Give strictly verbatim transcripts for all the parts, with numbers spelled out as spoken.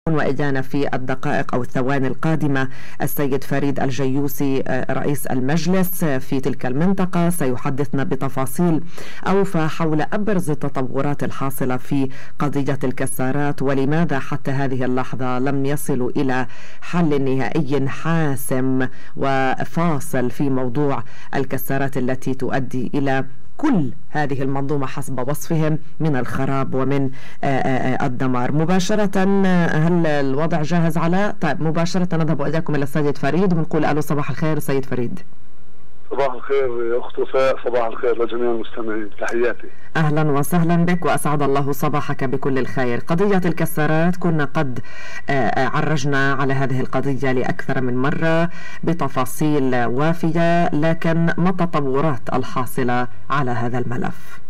وإجانا في الدقائق أو الثواني القادمة السيد فريد الجيوسي رئيس المجلس في تلك المنطقة، سيحدثنا بتفاصيل أوفى حول أبرز التطورات الحاصلة في قضية الكسارات، ولماذا حتى هذه اللحظة لم يصلوا إلى حل نهائي حاسم وفاصل في موضوع الكسارات التي تؤدي إلى كل هذه المنظومة حسب وصفهم من الخراب ومن الدمار. مباشرة هل الوضع جاهز على؟ طيب مباشرة نذهب إليكم إلى السيد فريد ونقول ألو صباح الخير سيد فريد. صباح الخير أخت وفاء، صباح الخير لجميع المستمعين، تحياتي. أهلا وسهلا بك وأسعد الله صباحك بكل الخير. قضية الكسارات كنا قد عرجنا على هذه القضية لأكثر من مرة بتفاصيل وافية، لكن ما التطورات الحاصلة على هذا الملف؟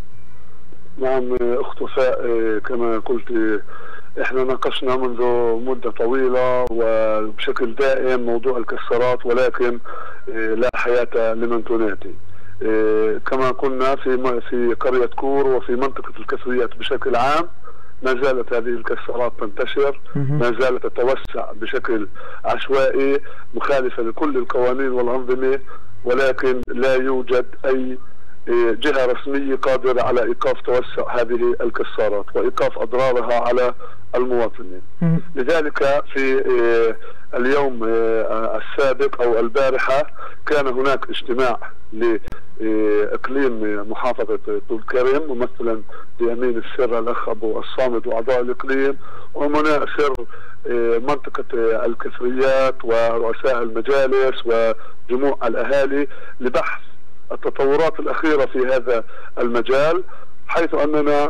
نعم أخت وفاء، كما قلت احنا ناقشنا منذ مدة طويلة وبشكل دائم موضوع الكسارات، ولكن لا حياة لمن تنادي. كما قلنا في في قرية كور وفي منطقة الكسريات بشكل عام ما زالت هذه الكسارات تنتشر، ما زالت تتوسع بشكل عشوائي مخالفة لكل القوانين والأنظمة، ولكن لا يوجد أي جهة رسمية قادرة على إيقاف توسع هذه الكسارات وإيقاف أضرارها على المواطنين. لذلك في اليوم السابق أو البارحة كان هناك اجتماع لإقليم محافظة طول كرم ممثلا بأمين السر الأخ أبو الصامد وأعضاء الإقليم وأمناء سر منطقة الكسريات ورؤساء المجالس وجموع الأهالي لبحث التطورات الأخيرة في هذا المجال، حيث أننا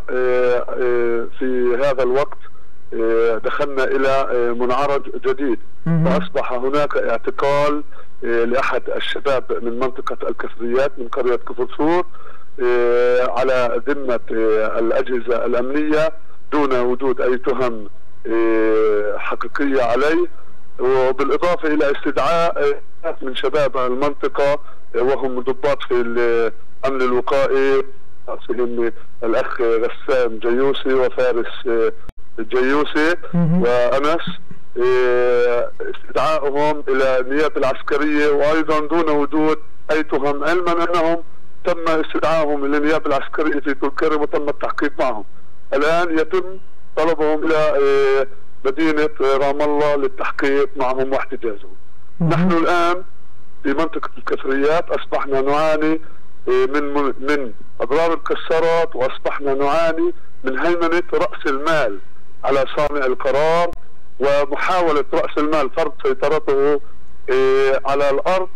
في هذا الوقت دخلنا إلى منعرج جديد، فأصبح هناك اعتقال لأحد الشباب من منطقة الكسريات من قرية كفر سور على ذمة الأجهزة الأمنية دون وجود أي تهم حقيقية عليه، وبالإضافة إلى استدعاء من شباب المنطقة وهم ضباط في الأمن الوقائي فيهم الأخ غسان جيوسي وفارس جيوسي وأنس، استدعائهم إلى النيابة العسكرية وأيضا دون وجود أي تهم، علما أنهم تم استدعائهم إلى النيابة العسكرية في طول كرم وتم التحقيق معهم. الآن يتم طلبهم إلى مدينة رام الله للتحقيق معهم واحتجازهم. نحن الآن في منطقة الكسريات أصبحنا نعاني من من أضرار الكسارات، وأصبحنا نعاني من هيمنة رأس المال على صانع القرار ومحاولة رأس المال فرض سيطرته على الأرض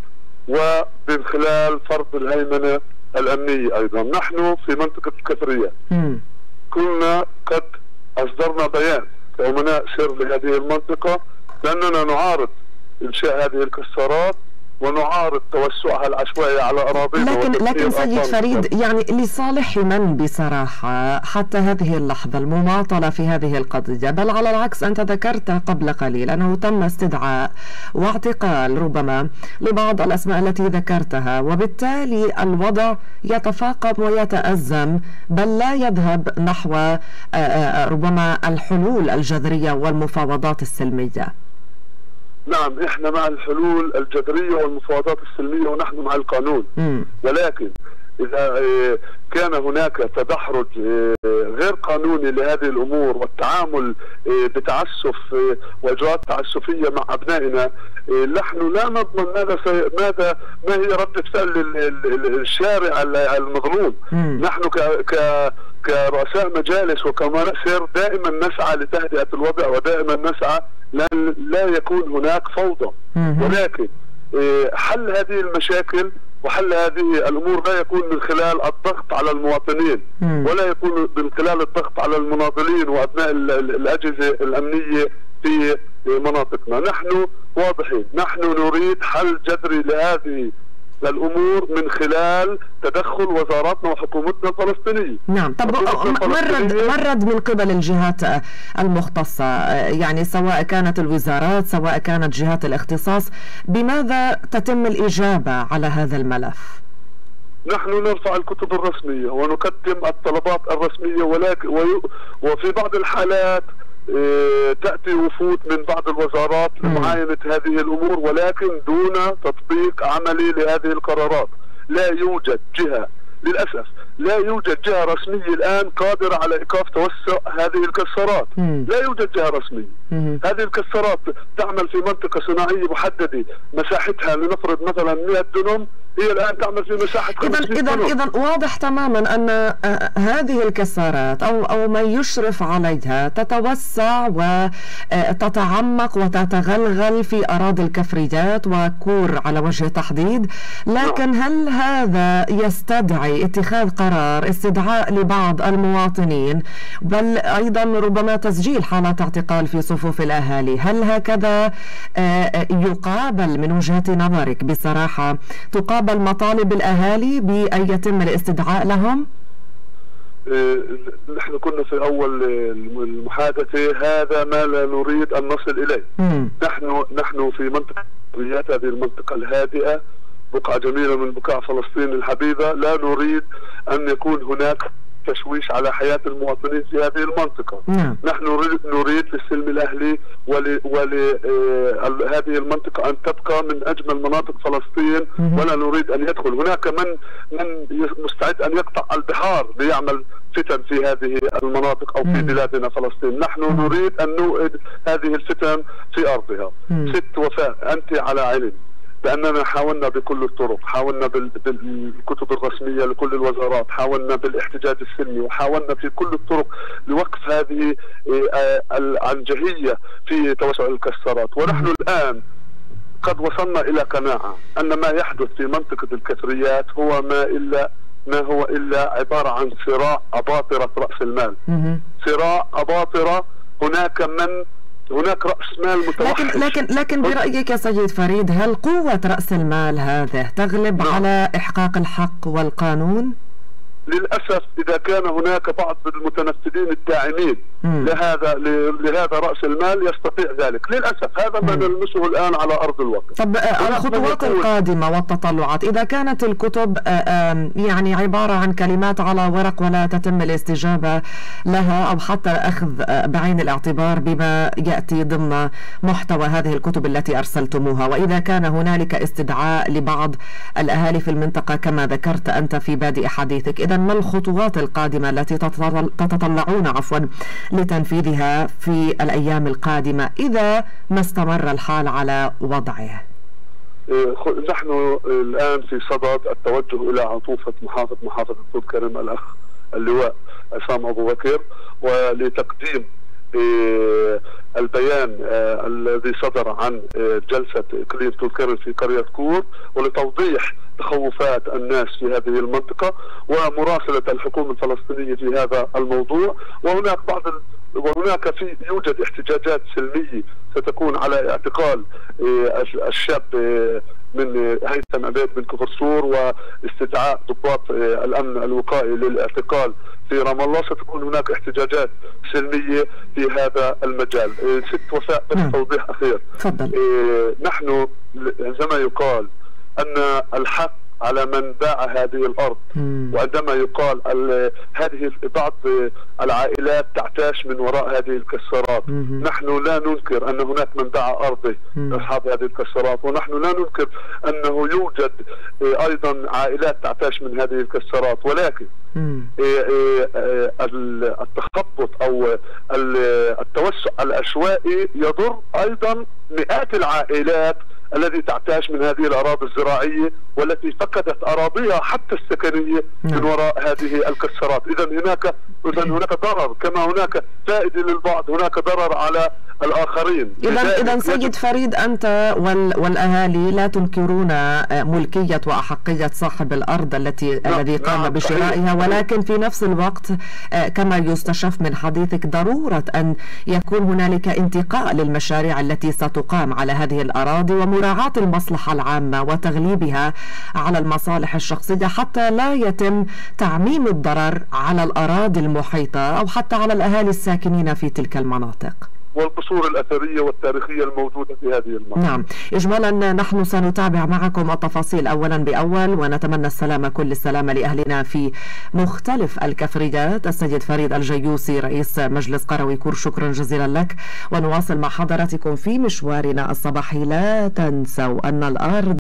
ومن خلال فرض الهيمنة الأمنية. أيضا نحن في منطقة الكسريات كنا قد أصدرنا بيان كأمناء سر لهذه المنطقة لأننا نعارض إنشاء هذه الكسارات ونعارض توسعها العشوائي على أراضينا. لكن لكن سيد فريد، يعني لصالح من بصراحة حتى هذه اللحظة المماطلة في هذه القضية؟ بل على العكس، أنت ذكرت قبل قليل أنه تم استدعاء واعتقال ربما لبعض الأسماء التي ذكرتها، وبالتالي الوضع يتفاقم ويتأزم بل لا يذهب نحو ربما الحلول الجذرية والمفاوضات السلمية. نعم، احنا مع الحلول الجذرية والمفاوضات السلمية ونحن مع القانون، م. ولكن إذا كان هناك تدحرج غير قانوني لهذه الأمور والتعامل بتعسف وإجراءات تعسفية مع أبنائنا، نحن لا نضمن ماذا ماذا ما هي ردة فعل الشارع المظلوم. م. نحن ك ك كرؤساء مجالس وكأمناء سر دائما نسعى لتهدئة الوضع ودائما نسعى لأن لا يكون هناك فوضى، ولكن حل هذه المشاكل وحل هذه الأمور لا يكون من خلال الضغط على المواطنين ولا يكون من خلال الضغط على المناضلين وأبناء الأجهزة الأمنية في مناطقنا. نحن واضحين، نحن نريد حل جذري لهذه الأمور من خلال تدخل وزاراتنا وحكومتنا الفلسطينية. نعم، طب مرد مرد من قبل الجهات المختصة، يعني سواء كانت الوزارات سواء كانت جهات الاختصاص، بماذا تتم الإجابة على هذا الملف؟ نحن نرفع الكتب الرسمية ونقدم الطلبات الرسمية، ولكن وفي بعض الحالات تأتي وفود من بعض الوزارات لمعاينة هذه الأمور، ولكن دون تطبيق عملي لهذه القرارات. لا يوجد جهة، للأسف لا يوجد جهة رسمية الآن قادرة على إيقاف توسع هذه الكسارات. لا يوجد جهة رسمية. هذه الكسارات تعمل في منطقة صناعية محددة مساحتها لنفرض مثلا مئة دنم، هي الآن تعمل في مساحة خمسمئة دنم. إذا إذا واضح تماما أن هذه الكسارات أو أو من يشرف عليها تتوسع وتتعمق وتتغلغل في أراضي الكفريات وكور على وجه التحديد، لكن هل هذا يستدعي اتخاذ قرار استدعاء لبعض المواطنين بل أيضا ربما تسجيل حالات اعتقال في صفوف الأهالي؟ هل هكذا يقابل من وجهة نظرك بصراحة تقابل مطالب الأهالي بأن يتم الاستدعاء لهم؟ نحن كنا في أول المحادثة هذا ما لا نريد أن نصل إليه. مم. نحن نحن في منطقة هذه المنطقة الهادئة، بقعة جميلة من بقاع فلسطين الحبيبة، لا نريد أن يكون هناك تشويش على حياة المواطنين في هذه المنطقة. نعم. نحن نريد للسلم الأهلي ولهذه المنطقة أن تبقى من أجمل مناطق فلسطين، مم. ولا نريد أن يدخل هناك من من مستعد أن يقطع البحار ليعمل فتن في هذه المناطق أو في مم. بلادنا فلسطين. نحن مم. نريد أن نوئد هذه الفتن في أرضها. مم. ست وفاء، أنت على علم لأننا حاولنا بكل الطرق، حاولنا بالكتب الرسمية لكل الوزارات، حاولنا بالاحتجاج السلمي، وحاولنا في كل الطرق لوقف هذه العنجهية في توسع الكسارات. ونحن الآن قد وصلنا إلى قناعة أن ما يحدث في منطقة الكثريات هو ما إلا ما هو إلا عبارة عن صراع أباطرة رأس المال. صراع أباطرة، هناك من هناك رأس مال متوحش. لكن لكن لكن برأيك يا سيد فريد، هل قوة رأس المال هذا تغلب نعم. على إحقاق الحق والقانون؟ للأسف إذا كان هناك بعض المتنفذين الداعمين مم. لهذا لهذا رأس المال يستطيع ذلك. للأسف هذا ما نلمسه الآن على أرض الواقع. طب الخطوات القادمة والتطلعات، إذا كانت الكتب يعني عبارة عن كلمات على ورق ولا تتم الاستجابة لها أو حتى أخذ بعين الاعتبار بما يأتي ضمن محتوى هذه الكتب التي أرسلتموها، وإذا كان هنالك استدعاء لبعض الأهالي في المنطقة كما ذكرت أنت في بادئ حديثك، إذا ما الخطوات القادمة التي تتطلعون عفوا لتنفيذها في الأيام القادمة إذا ما استمر الحال على وضعه؟ نحن الآن في صدد التوجه إلى عطوفة محافظ محافظة طول كرم الأخ اللواء عصام أبو بكر، ولتقديم البيان الذي صدر عن جلسة إقليم طول كرم في قرية كور، ولتوضيح تخوفات الناس في هذه المنطقة ومراسلة الحكومة الفلسطينية في هذا الموضوع. وهناك بعض ال... وهناك في يوجد احتجاجات سلمية ستكون على اعتقال الشاب من هيثم عبيد من كفر سور واستدعاء ضباط الأمن الوقائي للاعتقال في رام الله. ستكون هناك احتجاجات سلمية في هذا المجال. ست وفاء بس توضيح أخير. تفضل. نحن عندما يقال أن الحق على من باع هذه الأرض، مم. وعندما يقال هذه بعض العائلات تعتاش من وراء هذه الكسارات، مم. نحن لا ننكر أن هناك من باع أرضه أصحاب هذه الكسارات، ونحن لا ننكر أنه يوجد أيضا عائلات تعتاش من هذه الكسارات، ولكن مم. التخبط أو التوسع العشوائي يضر أيضا مئات العائلات التي تعتاش من هذه الأراضي الزراعية والتي فقدت أراضيها حتى السكنية من وراء هذه الكسارات. إذا هناك إذا هناك ضرر، كما هناك فائدة للبعض هناك ضرر على الآخرين. إذا إذا سيد فريد، أنت والأهالي لا تنكرون ملكية وأحقية صاحب الأرض التي نعم. الذي قام نعم. بشرائها، ولكن في نفس الوقت كما يستشف من حديثك ضرورة أن يكون هنالك انتقاء للمشاريع التي ستقام على هذه الأراضي ومراعاة المصلحة العامة وتغليبها على المصالح الشخصية حتى لا يتم تعميم الضرر على الأراضي المحيطة أو حتى على الأهالي الساكنين في تلك المناطق. والقصور الأثرية والتاريخية الموجودة في هذه المنطقة. نعم، إجمالا نحن سنتابع معكم التفاصيل أولا بأول، ونتمنى السلامة كل السلامة لأهلنا في مختلف الكفريات. السيد فريد الجيوسي رئيس مجلس قروي كور، شكرا جزيلا لك، ونواصل مع حضراتكم في مشوارنا الصباحي. لا تنسوا أن الأرض